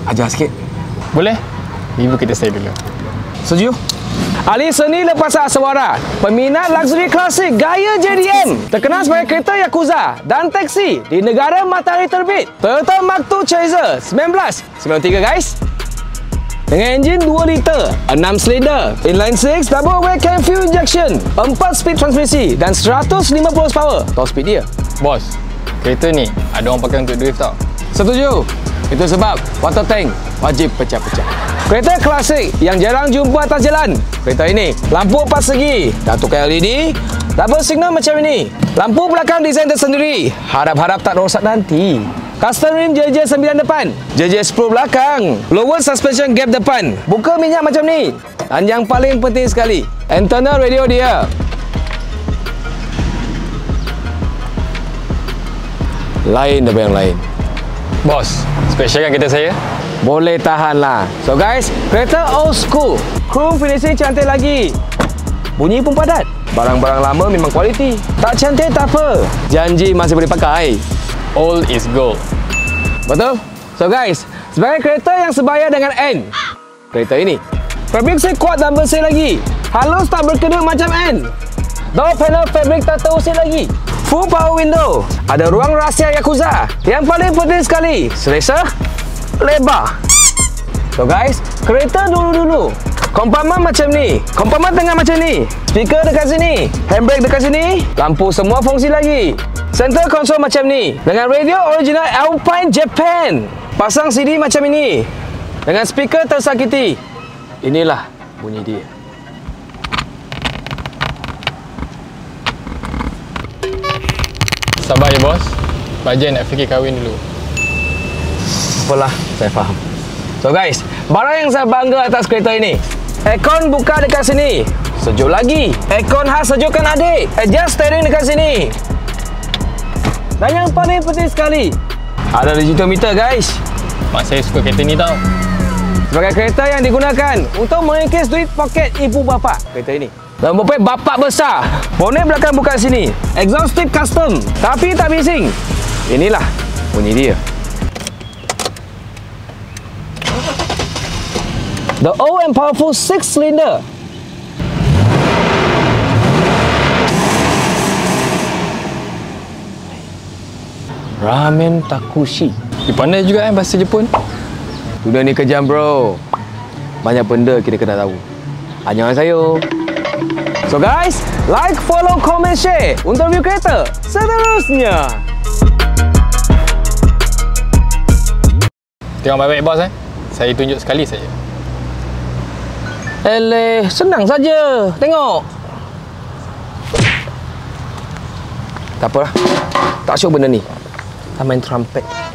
Ajar sikit. Boleh? Review kereta saya dulu. Setuju? Ahli seni lepasan aswara, peminat luxury klasik gaya JDM, terkenal sebagai kereta Yakuza dan teksi di negara matahari terbit, Toyota Mark II Chaser 1993 guys. Dengan enjin 2 liter, 6 silinder, inline 6, double weight cam fuel injection, 4 speed transmisi dan 150 horsepower top speed dia. Bos, kereta ni ada orang pakai untuk drift tau. Setuju? Itu sebab water tank wajib pecah-pecah. Kereta klasik yang jarang jumpa atas jalan. Kereta ini lampu 4 segi, datuk LED, double signal macam ini. Lampu belakang desain tersendiri. Harap-harap tak rosak nanti. Custom rim JJ 9 depan, JJ 10 belakang. Lower suspension gap depan. Buka minyak macam ni. Dan yang paling penting sekali, internal radio dia. Lain daripada yang lain. Bos, special kan kereta saya? Boleh tahan lah. So guys, kereta old school, chrome finishing cantik lagi. Bunyi pun padat. Barang-barang lama memang kualiti. Tak cantik tak apa, janji masih boleh pakai. Old is gold. Betul? So guys, sebagai kereta yang sebaya dengan N, kereta ini fabrik saya kuat dan bersih lagi. Halus tak berkedut macam N. Door panel fabrik tak terusik lagi. Full power window. Ada ruang rahsia Yakuza. Yang paling penting sekali, selesa, lebar. So guys, kereta dulu-dulu kompartmen macam ni, kompartmen tengah macam ni, speaker dekat sini, handbrake dekat sini, lampu semua fungsi lagi. Center console macam ni, dengan radio original Alpine Japan. Pasang CD macam ini, dengan speaker tersakiti. Inilah bunyi dia. Sabar ya bos. Bajen nak fikir kahwin dulu. Apalah, saya faham. So guys, barang yang saya bangga atas kereta ini, aircon buka dekat sini, sejuk lagi. Aircon khas sejukkan adik. Adjust steering dekat sini. Dan yang paling penting sekali, ada digital meter guys. Mak saya suka kereta ni tau. Sebagai kereta yang digunakan untuk mengikis duit poket ibu bapa, kereta ini. Dan bopek bapak besar. Bonet belakang buka sini. Exhaust tip custom, tapi tak bising. Inilah bunyi dia. The old and powerful 6-cylinder. Ramen Takushi. Pandai juga bahasa Jepun. Dunia ni kejam bro. Banyak benda kita kena tahu. Annyeonghaseyo. So guys, like, follow, comment, share untuk review kereta seterusnya. Tengok baik-baik bos Saya tunjuk sekali saja. Senang saja. Tengok. Tak apalah. Tak syok benda ni. Tak main trumpet.